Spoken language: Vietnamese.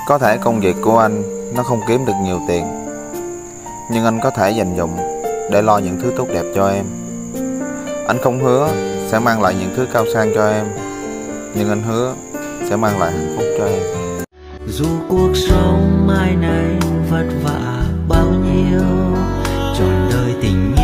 Có thể công việc của anh nó không kiếm được nhiều tiền, nhưng anh có thể dành dụm để lo những thứ tốt đẹp cho em. Anh không hứa sẽ mang lại những thứ cao sang cho em, nhưng anh hứa sẽ mang lại hạnh phúc cho em. Dù cuộc sống mai này vất vả bao nhiêu, trọn đời tình